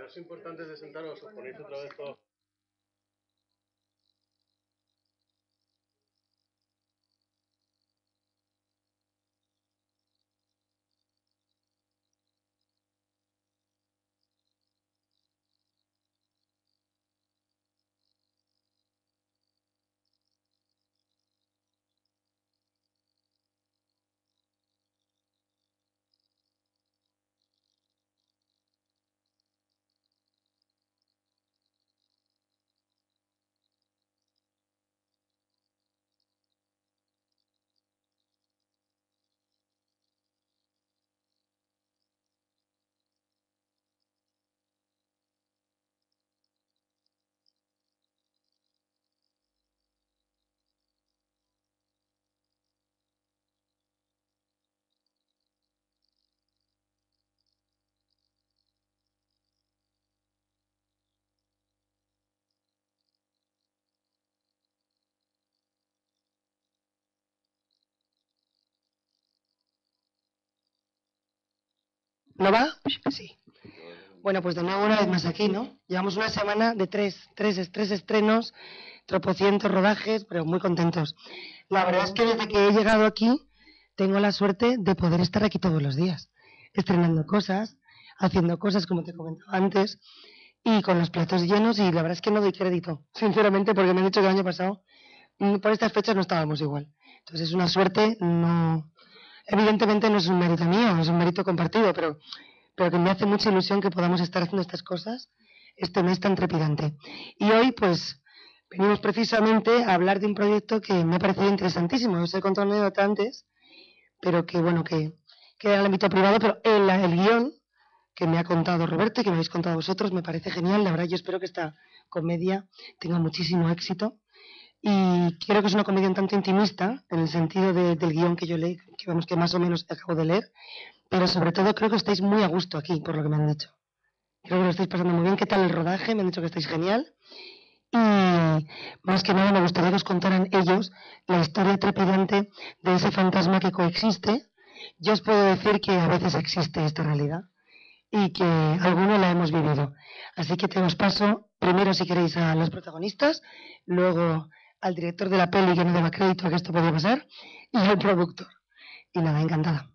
es importante de sentaros, os ponéis otra vez todo. ¿No va? Sí. Bueno, pues de nuevo una vez más aquí, ¿no? Llevamos una semana de tres estrenos, tropocientos rodajes, pero muy contentos. La verdad es que desde que he llegado aquí tengo la suerte de poder estar aquí todos los días, estrenando cosas, haciendo cosas como te comentaba antes, y con los platos llenos, y la verdad es que no doy crédito, sinceramente, porque me han dicho que el año pasado por estas fechas no estábamos igual. Entonces es una suerte, no... Evidentemente no es un mérito mío, es un mérito compartido, pero que me hace mucha ilusión que podamos estar haciendo estas cosas este mes tan trepidante. Y hoy, pues, venimos precisamente a hablar de un proyecto que me ha parecido interesantísimo. Os he contado una anécdota antes, pero que, bueno, que queda en el ámbito privado, pero el guión que me ha contado Roberto y que me habéis contado vosotros me parece genial. La verdad, yo espero que esta comedia tenga muchísimo éxito. Y creo que es una comedia un tanto intimista, en el sentido del guión que yo leí, que vemos que más o menos acabo de leer, pero sobre todo creo que estáis muy a gusto aquí, por lo que me han dicho. Creo que lo estáis pasando muy bien. ¿Qué tal el rodaje? Me han dicho que estáis genial. Y más que nada me gustaría que os contaran ellos la historia trepidante de ese fantasma que coexiste. Yo os puedo decir que a veces existe esta realidad y que algunos la hemos vivido. Así que te os paso, primero si queréis a los protagonistas, luego al director de la peli que no daba crédito a que esto podía pasar y al productor. Y nada, encantada.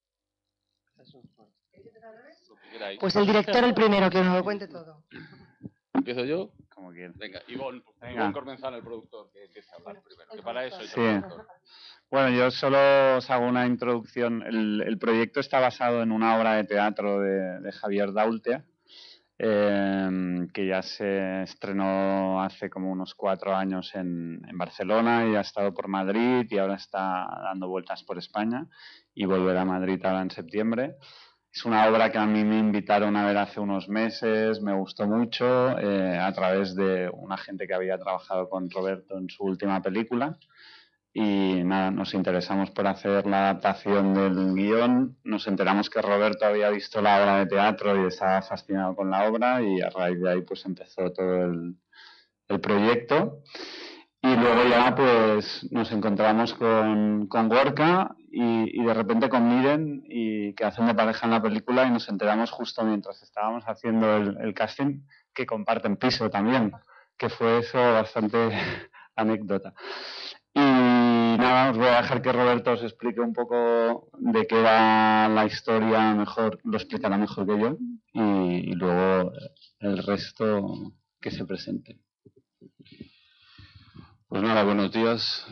Pues el director el primero, que nos lo cuente todo. ¿Empiezo yo? Como quieras. Venga, Ivonne Venga. Cormenzana, el productor, que empiece a hablar primero. Que para eso Sí. Bueno, yo solo os hago una introducción. El proyecto está basado en una obra de teatro de Javier Daultea, que ya se estrenó hace como unos 4 años en Barcelona y ha estado por Madrid y ahora está dando vueltas por España y volverá a Madrid ahora en septiembre. Es una obra que a mí me invitaron a ver hace unos meses, me gustó mucho, a través de una gente que había trabajado con Roberto en su última película. Y nada, nos interesamos por hacer la adaptación del guión. Nos enteramos que Roberto había visto la obra de teatro y estaba fascinado con la obra y a raíz de ahí pues empezó todo el proyecto. Y luego ya pues nos encontramos con Gorka y de repente con Miren, y que hacen de pareja en la película, y nos enteramos justo mientras estábamos haciendo el casting que comparten piso también, que fue eso bastante anécdota. Y nada, os voy a dejar que Roberto os explique un poco de qué va la historia, mejor lo explicará mejor que yo, y luego el resto que se presente. Pues nada, buenos días.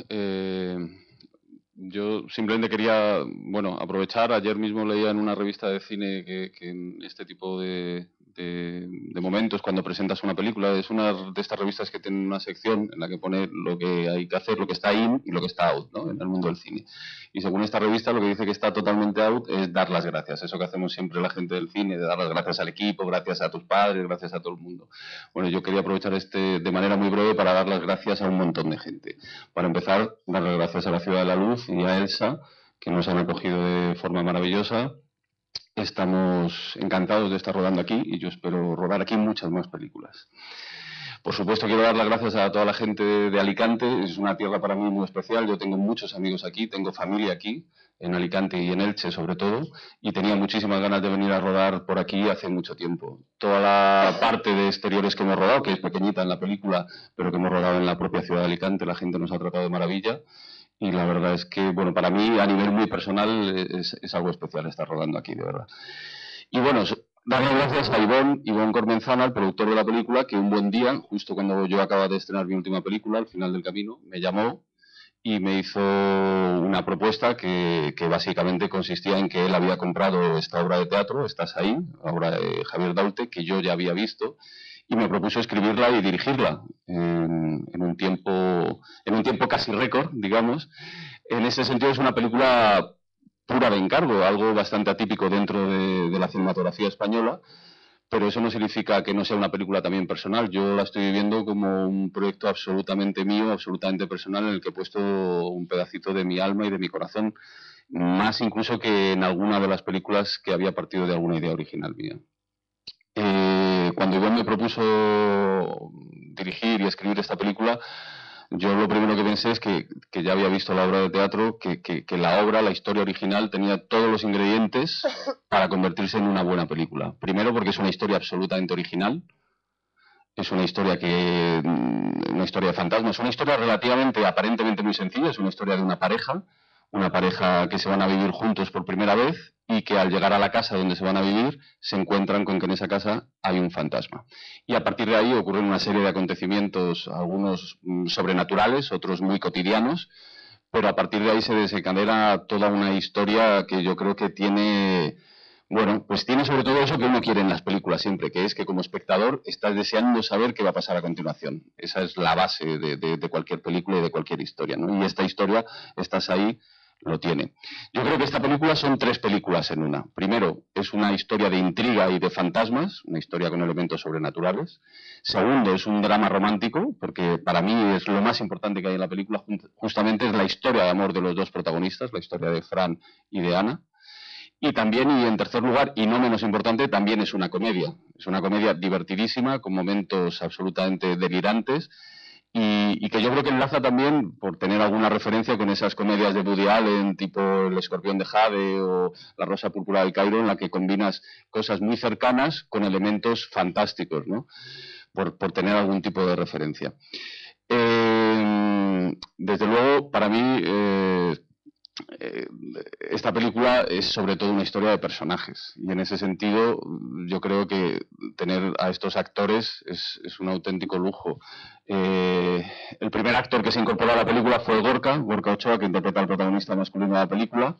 Yo simplemente quería, bueno, aprovechar. Ayer mismo leía en una revista de cine que en este tipo de momentos, cuando presentas una película, es una de estas revistas que tiene una sección en la que pone lo que hay que hacer, lo que está in y lo que está out, ¿no?, en el mundo del cine. Y según esta revista, lo que dice que está totalmente out es dar las gracias. Eso que hacemos siempre la gente del cine, de dar las gracias al equipo, gracias a tus padres, gracias a todo el mundo. Bueno, yo quería aprovechar de manera muy breve para dar las gracias a un montón de gente. Para empezar, dar las gracias a la Ciudad de la Luz y a Elsa, que nos han acogido de forma maravillosa. Estamos encantados de estar rodando aquí y yo espero rodar aquí muchas más películas. Por supuesto, quiero dar las gracias a toda la gente de Alicante. Es una tierra para mí muy especial. Yo tengo muchos amigos aquí, tengo familia aquí, en Alicante y en Elche sobre todo, y tenía muchísimas ganas de venir a rodar por aquí hace mucho tiempo. Toda la parte de exteriores que hemos rodado, que es pequeñita en la película, pero que hemos rodado en la propia ciudad de Alicante, la gente nos ha tratado de maravilla. Y la verdad es que, bueno, para mí, a nivel muy personal, es algo especial estar rodando aquí, de verdad. Y bueno, darle gracias a Ivón Cormenzana, el productor de la película, que un buen día, justo cuando yo acababa de estrenar mi última película, Al final del camino, me llamó y me hizo una propuesta que básicamente consistía en que él había comprado esta obra de teatro, Estás ahí, obra de Javier Daulte, que yo ya había visto, y me propuso escribirla y dirigirla en un tiempo casi récord, digamos. En ese sentido es una película pura de encargo, algo bastante atípico dentro de la cinematografía española, pero eso no significa que no sea una película también personal. Yo la estoy viviendo como un proyecto absolutamente mío, absolutamente personal, en el que he puesto un pedacito de mi alma y de mi corazón, más incluso que en alguna de las películas que había partido de alguna idea original mía. Cuando Iván me propuso dirigir y escribir esta película, yo lo primero que pensé es que ya había visto la obra de teatro, que la obra, la historia original, tenía todos los ingredientes para convertirse en una buena película. Primero porque es una historia absolutamente original, es una historia una historia de fantasmas, una historia relativamente, aparentemente muy sencilla, es una historia de una pareja que se van a vivir juntos por primera vez y que al llegar a la casa donde se van a vivir se encuentran con que en esa casa hay un fantasma. Y a partir de ahí ocurren una serie de acontecimientos, algunos sobrenaturales, otros muy cotidianos, pero a partir de ahí se desencadena toda una historia que yo creo que tiene... Bueno, pues tiene sobre todo eso que uno quiere en las películas siempre, que es que como espectador estás deseando saber qué va a pasar a continuación. Esa es la base de cualquier película y de cualquier historia, ¿no? Y esta historia, Estás ahí, lo tiene. Yo creo que esta película son 3 películas en una. Primero, es una historia de intriga y de fantasmas, una historia con elementos sobrenaturales. Segundo, es un drama romántico, porque para mí es lo más importante que hay en la película, justamente es la historia de amor de los dos protagonistas, la historia de Fran y de Ana. Y también, y en tercer lugar, y no menos importante, también es una comedia. Es una comedia divertidísima, con momentos absolutamente delirantes, y que yo creo que enlaza también, por tener alguna referencia con esas comedias de Woody Allen, tipo El escorpión de Jade o La rosa púrpura del Cairo, en la que combinas cosas muy cercanas con elementos fantásticos, ¿no? Por tener algún tipo de referencia. Desde luego, para mí... esta película es sobre todo una historia de personajes y en ese sentido yo creo que tener a estos actores es un auténtico lujo. El primer actor que se incorporó a la película fue Gorka Ochoa, que interpreta al protagonista masculino de la película.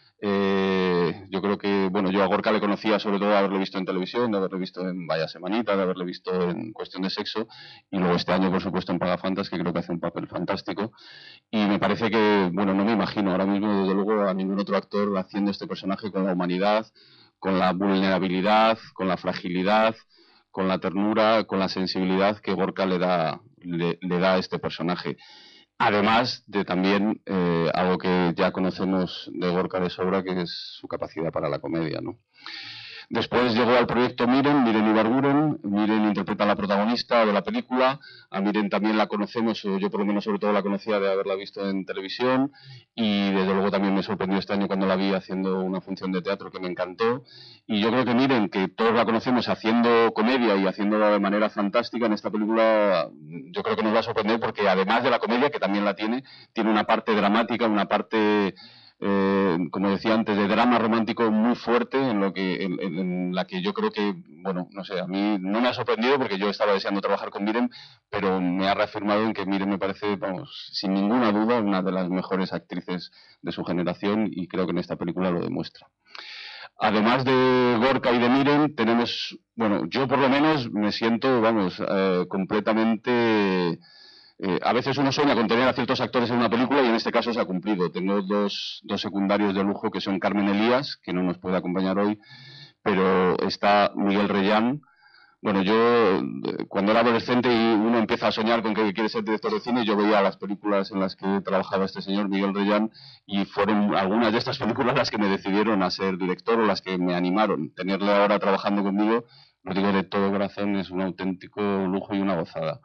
Yo creo que, bueno, yo a Gorka le conocía sobre todo de haberlo visto en televisión, de haberlo visto en Vaya Semanita, de haberlo visto en Cuestión de Sexo, y luego este año, por supuesto, en Pagafantas, que creo que hace un papel fantástico. Y me parece que, bueno, no me imagino ahora mismo, desde luego, a ningún otro actor haciendo este personaje con la humanidad, con la vulnerabilidad, con la fragilidad, con la ternura, con la sensibilidad que Gorka le da a este personaje. Además de también algo que ya conocemos de Gorka de sobra, que es su capacidad para la comedia, ¿no? Después llegó al proyecto Miren Ibarguren. Miren interpreta a la protagonista de la película. A Miren también la conocemos, o yo por lo menos sobre todo la conocía de haberla visto en televisión, y desde luego también me sorprendió este año cuando la vi haciendo una función de teatro que me encantó. Y yo creo que Miren, que todos la conocemos haciendo comedia y haciéndola de manera fantástica, en esta película yo creo que nos va a sorprender porque además de la comedia, que también la tiene una parte dramática, una parte... como decía antes, de drama romántico muy fuerte, en la que yo creo que, bueno, no sé, a mí no me ha sorprendido porque yo estaba deseando trabajar con Miren, pero me ha reafirmado en que Miren me parece, vamos, sin ninguna duda, una de las mejores actrices de su generación, y creo que en esta película lo demuestra. Además de Gorka y de Miren, tenemos, bueno, yo por lo menos me siento, vamos, completamente... a veces uno sueña con tener a ciertos actores en una película y en este caso se ha cumplido. Tengo dos secundarios de lujo que son Carmen Elías, que no nos puede acompañar hoy, pero está Miguel Reyán. Bueno, yo cuando era adolescente y uno empieza a soñar con que quiere ser director de cine, yo veía las películas en las que trabajaba este señor Miguel Reyán y fueron algunas de estas películas las que me decidieron a ser director o las que me animaron. Tenerle ahora trabajando conmigo lo digo de todo corazón, es un auténtico lujo y una gozada.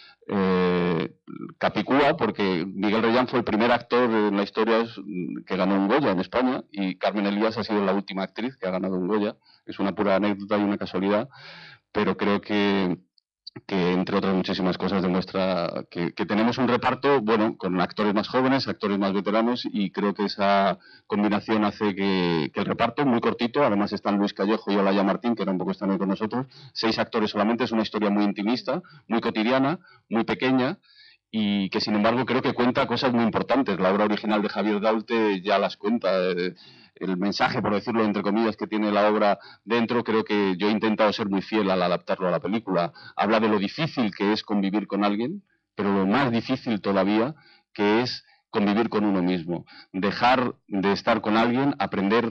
Capicúa porque Miguel Reyán fue el primer actor en la historia que ganó un Goya en España, y Carmen Elías ha sido la última actriz que ha ganado un Goya. Es una pura anécdota y una casualidad, pero creo que entre otras muchísimas cosas demuestra que tenemos un reparto, bueno, con actores más jóvenes, actores más veteranos, y creo que esa combinación hace que el reparto, muy cortito, además están Luis Callejo y Olaya Martín, que tampoco están hoy con nosotros, 6 actores solamente, es una historia muy intimista, muy cotidiana, muy pequeña, y que sin embargo creo que cuenta cosas muy importantes. La obra original de Javier Daulte ya las cuenta. El mensaje, por decirlo entre comillas, que tiene la obra dentro, creo que yo he intentado ser muy fiel al adaptarlo a la película. Habla de lo difícil que es convivir con alguien, pero lo más difícil todavía, que es convivir con uno mismo. Dejar de estar con alguien, aprender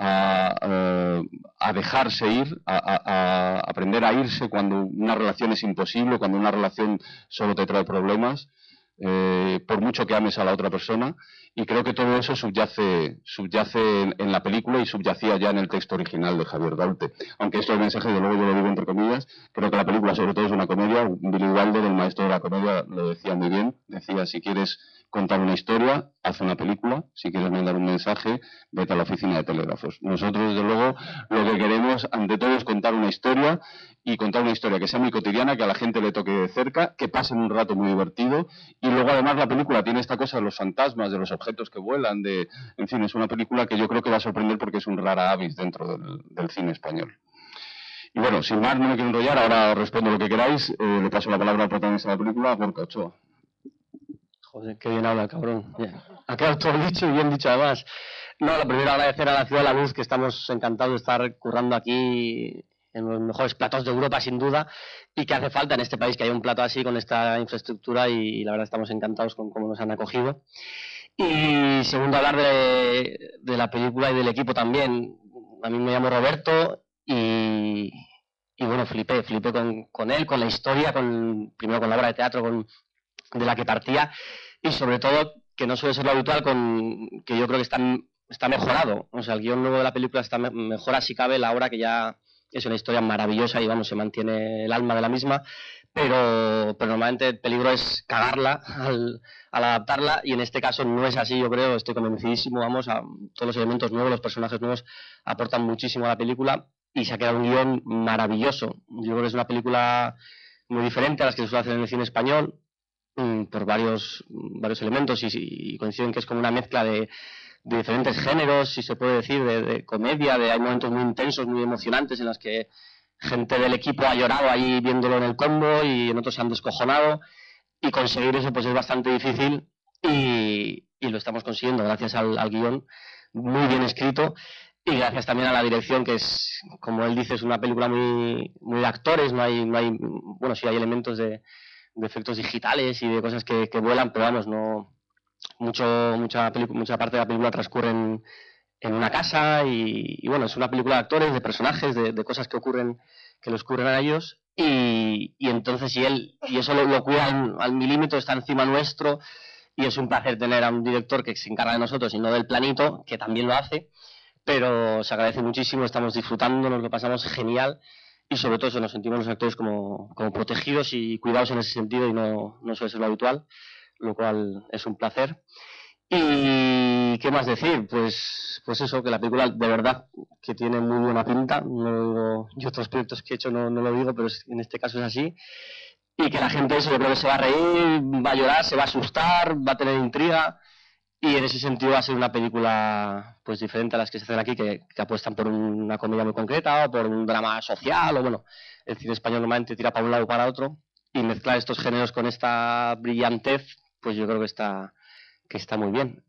a dejarse ir, a aprender a irse cuando una relación es imposible, cuando una relación solo te trae problemas, por mucho que ames a la otra persona. Y creo que todo eso subyace en la película y subyacía ya en el texto original de Javier Daulte. Aunque esto es mensaje, de luego yo lo digo entre comillas, creo que la película sobre todo es una comedia. Billy Wilder, el maestro de la comedia, lo decía muy bien. Decía, si quieres contar una historia, haz una película. Si quieres mandar un mensaje, vete a la oficina de telégrafos. Nosotros, desde luego, lo que queremos ante todo es contar una historia, y contar una historia que sea muy cotidiana, que a la gente le toque de cerca, que pasen un rato muy divertido. Y luego además la película tiene esta cosa de los fantasmas, de los objetos que vuelan, en fin, es una película que yo creo que va a sorprender porque es un rara avis dentro del cine español. Y bueno, sin más, no me quiero enrollar, ahora os respondo lo que queráis. Le paso la palabra al protagonista de la película, Gorka Ochoa. Joder, qué bien habla, cabrón. Ha quedado todo dicho y bien dicho además. No, lo primero, agradecer a la Ciudad de la Luz, que estamos encantados de estar currando aquí en los mejores platos de Europa, sin duda, y que hace falta en este país que haya un plato así, con esta infraestructura, y la verdad estamos encantados con cómo nos han acogido. Y segundo, hablar de la película y del equipo también. A mí me llamo Roberto y bueno, flipé con él, con la historia, primero con la obra de teatro de la que partía, y sobre todo, que no suele ser lo habitual, que yo creo que está mejorado. O sea, el guión nuevo de la película está mejora si cabe la obra, que ya es una historia maravillosa y vamos, se mantiene el alma de la misma, pero normalmente el peligro es cagarla al adaptarla, y en este caso no es así. Yo creo, estoy convencidísimo, vamos, todos los elementos nuevos, los personajes nuevos aportan muchísimo a la película, y se ha quedado un guión maravilloso. Yo creo que es una película muy diferente a las que se suele hacer en el cine español, por varios elementos, y coinciden que es como una mezcla de diferentes géneros, si se puede decir, de comedia, hay momentos muy intensos, muy emocionantes, en los que gente del equipo ha llorado ahí viéndolo en el combo, y en otros se han descojonado, y conseguir eso pues es bastante difícil, y lo estamos consiguiendo gracias al guión muy bien escrito, y gracias también a la dirección, que es, como él dice, es una película muy de actores. No hay bueno, sí hay elementos de efectos digitales y de cosas que vuelan, pero vamos, no mucha parte de la película transcurre en una casa, y bueno, es una película de actores, de personajes, de cosas que les ocurren a ellos, y entonces y eso lo cuida al milímetro, está encima nuestro, y es un placer tener a un director que se encarga de nosotros y no del planito, que también lo hace, pero se agradece muchísimo, estamos disfrutando, nos lo pasamos genial, y sobre todo eso, nos sentimos los actores como protegidos y cuidados en ese sentido, y no suele ser lo habitual, lo cual es un placer. Y qué más decir, pues eso, que la película de verdad que tiene muy buena pinta. No lo digo, yo otros proyectos que he hecho no lo digo, pero en este caso es así, y que la gente, eso, yo creo que se va a reír, va a llorar, se va a asustar, va a tener intriga, y en ese sentido va a ser una película pues diferente a las que se hacen aquí, que apuestan por una comedia muy concreta, o por un drama social, o bueno, el cine español normalmente tira para un lado o para otro, y mezclar estos géneros con esta brillantez, pues yo creo que está muy bien.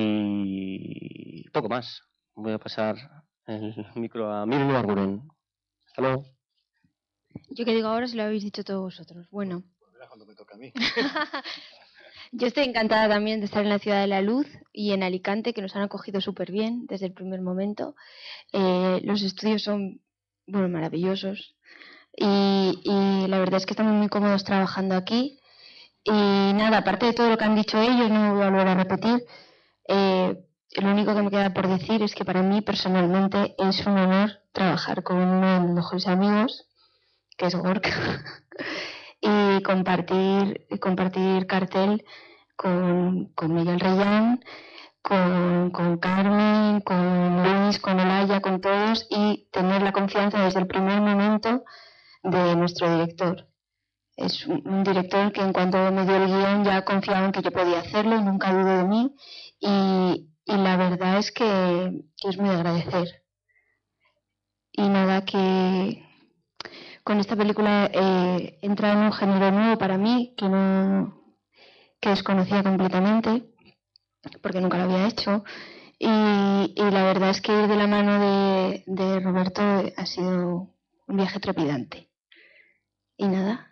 Y poco más. Voy a pasar el micro a Mirno Arguren. Hasta luego. Yo que digo ahora si lo habéis dicho todos vosotros. Bueno. Cuando me toca a mí. Yo estoy encantada también de estar en la Ciudad de la Luz y en Alicante, que nos han acogido súper bien desde el primer momento. Los estudios son, bueno, maravillosos. Y la verdad es que estamos muy cómodos trabajando aquí. Y nada, aparte de todo lo que han dicho ellos, no me voy a volver a repetir. Lo único que me queda por decir es que para mí personalmente es un honor trabajar con uno de mis mejores amigos, que es Gorka, y compartir cartel con Miguel Reyán, con Carmen, con Luis, con Olaya, con todos, y tener la confianza desde el primer momento de nuestro director. Es un director que en cuanto me dio el guión ya confiaba en que yo podía hacerlo y nunca dudó de mí, y la verdad es que es muy agradecer. Y nada, que con esta película entra en un género nuevo para mí que desconocía completamente porque nunca lo había hecho, y la verdad es que ir de la mano de Roberto ha sido un viaje trepidante. Y nada,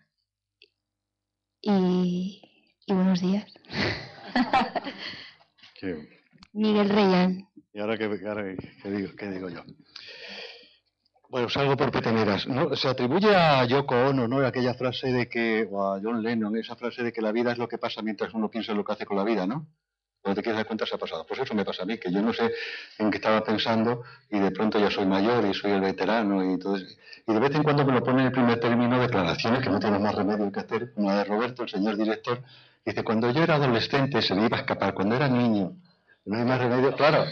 y buenos días. Miguel Reyán. ¿Y ahora qué digo yo? Bueno, salgo por peteneras. ¿No? Se atribuye a Yoko Ono, ¿no? Aquella frase de que, o a John Lennon, esa frase de que la vida es lo que pasa mientras uno piensa en lo que hace con la vida, ¿no? Cuando te quieres dar cuenta se ha pasado. Pues eso me pasa a mí, que yo no sé en qué estaba pensando y de pronto ya soy mayor y soy el veterano y todo eso. Y de vez en cuando me lo pone en el primer término declaraciones que no tiene más remedio que hacer, como la de Roberto, el señor director. Dice, cuando yo era adolescente se me iba a escapar, cuando era niño no hay más remedio, claro.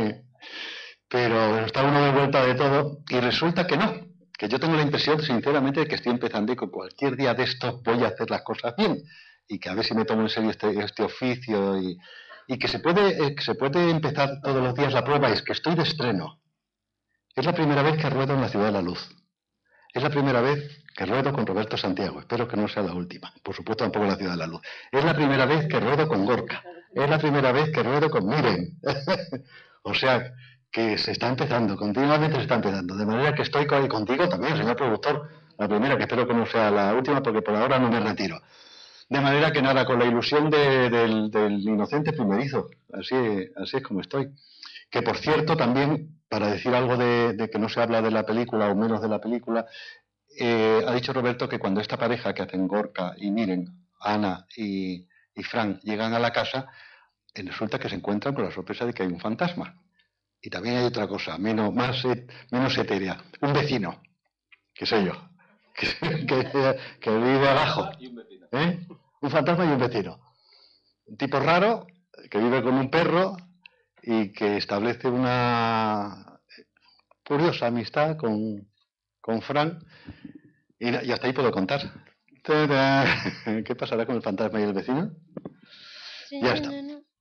Pero está uno de vuelta de todo y resulta que no, que yo tengo la impresión sinceramente de que estoy empezando y que cualquier día de estos voy a hacer las cosas bien y que a ver si me tomo en serio este oficio y que se puede empezar todos los días. La prueba es que estoy de estreno. Es la primera vez que ruedo en la Ciudad de la Luz. Es la primera vez que ruedo con Roberto Santiago. Espero que no sea la última. Por supuesto tampoco en la Ciudad de la Luz. Es la primera vez que ruedo con Gorka. Es la primera vez que ruedo con Miren. O sea, que se está empezando, continuamente se está empezando. De manera que estoy contigo también, señor productor. La primera, que espero que no sea la última, porque por ahora no me retiro. De manera que nada, con la ilusión del inocente primerizo. Así es como estoy. Que por cierto, también, para decir algo de que no se habla de la película o menos de la película, ha dicho Roberto que cuando esta pareja que hacen Gorka y Miren, Ana y Frank, llegan a la casa, resulta que se encuentran con la sorpresa de que hay un fantasma. Y también hay otra cosa, menos etérea. Un vecino, que soy yo, que vive abajo. ¿Eh? Un fantasma y un vecino. Un tipo raro, que vive con un perro y que establece una curiosa amistad con Frank. Y hasta ahí puedo contar. ¿Qué pasará con el fantasma y el vecino? Ya está.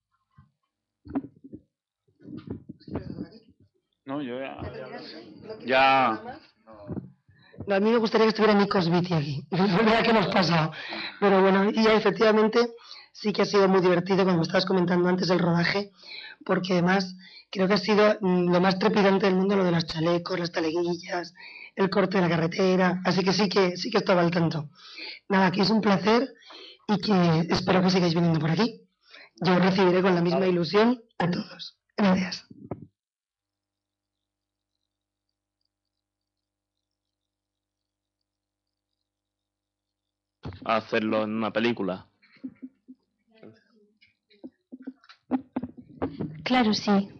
No, yo ya... No, a mí me gustaría que estuviera Nikos Vici aquí. Mira qué hemos pasado. Pero bueno, y efectivamente sí que ha sido muy divertido, como estabas comentando antes, el rodaje, porque además creo que ha sido lo más trepidante del mundo, lo de los chalecos, las taleguillas, el corte de la carretera. Así que sí que estaba al tanto. Nada, que es un placer y que espero que sigáis viniendo por aquí. Yo os recibiré con la misma ilusión a todos. Gracias. Hacerlo en una película. Claro, sí.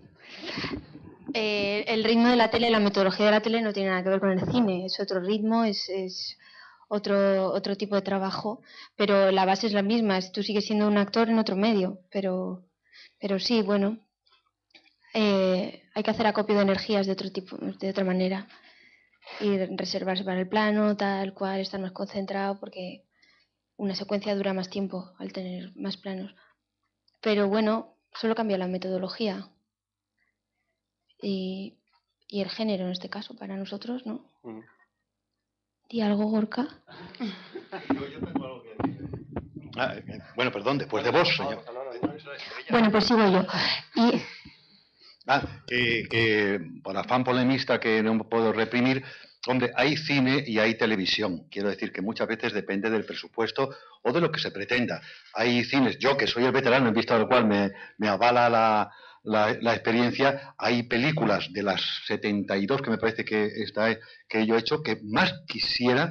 El ritmo de la tele, la metodología de la tele no tiene nada que ver con el cine, es otro ritmo, es otro tipo de trabajo, pero la base es la misma, tú sigues siendo un actor en otro medio, pero sí, bueno, hay que hacer acopio de energías de otro tipo, de otra manera, y reservarse para el plano, tal cual, estar más concentrado, porque una secuencia dura más tiempo al tener más planos. Pero bueno, solo cambia la metodología y el género en este caso, para nosotros, ¿no? ¿Y algo, Gorka? Yo tengo algo que decir. Bueno, perdón, después de vos, señor. Bueno, pues sigo yo. Que por afán polemista que no puedo reprimir, hombre, hay cine y hay televisión. Quiero decir que muchas veces depende del presupuesto o de lo que se pretenda. Hay cines, yo que soy el veterano, en vista del cual me avala la experiencia, hay películas de las 72 que me parece que yo he hecho, que más quisiera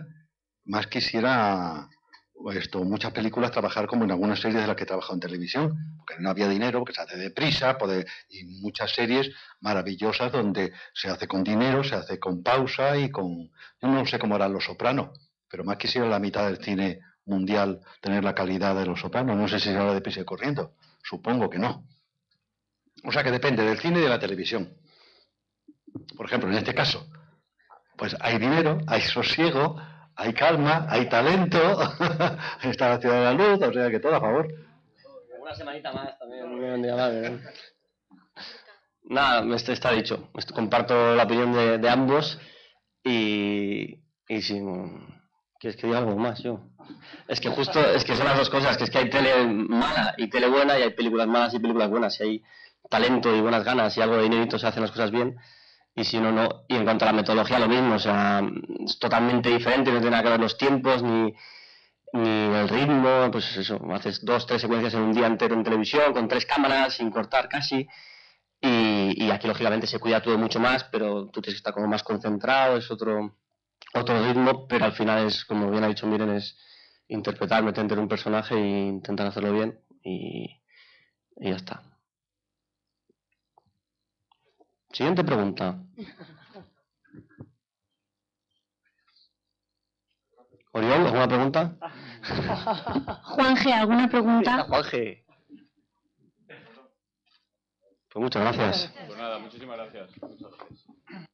muchas películas trabajar como en algunas series de las que he trabajado en televisión, porque no había dinero, porque se hace deprisa, y muchas series maravillosas donde se hace con dinero, se hace con pausa y con... Yo no sé cómo eran Los Sopranos, pero más quisiera la mitad del cine mundial tener la calidad de Los Sopranos. No sé si se habla de Prisa y Corriendo. Supongo que no. O sea que depende del cine y de la televisión. Por ejemplo, en este caso, pues hay dinero, hay sosiego, hay calma, hay talento, está la Ciudad de la Luz, o sea que todo a favor. Una semanita más también, un día más, ¿verdad? Nada, está dicho. Comparto la opinión de ambos y si quieres que diga algo más yo. Es que justo, es que son las dos cosas, que es que hay tele mala y tele buena y hay películas malas y películas buenas. Si hay talento y buenas ganas y algo de dinerito se hacen las cosas bien, y si no, no. Y en cuanto a la metodología, lo mismo, o sea, es totalmente diferente, no tiene nada que ver los tiempos ni el ritmo. Pues eso, haces 2, 3 secuencias en un día entero en televisión, con 3 cámaras, sin cortar casi, y aquí lógicamente se cuida todo mucho más, pero tú tienes que estar como más concentrado, es otro ritmo, pero al final es, como bien ha dicho Miren, es interpretar, meterte en un personaje e intentar hacerlo bien, y ya está. Siguiente pregunta. Oriol, ¿alguna pregunta? Juanje, ¿alguna pregunta? Juanje. Pues muchas gracias. Pues nada, muchísimas gracias. Muchas gracias.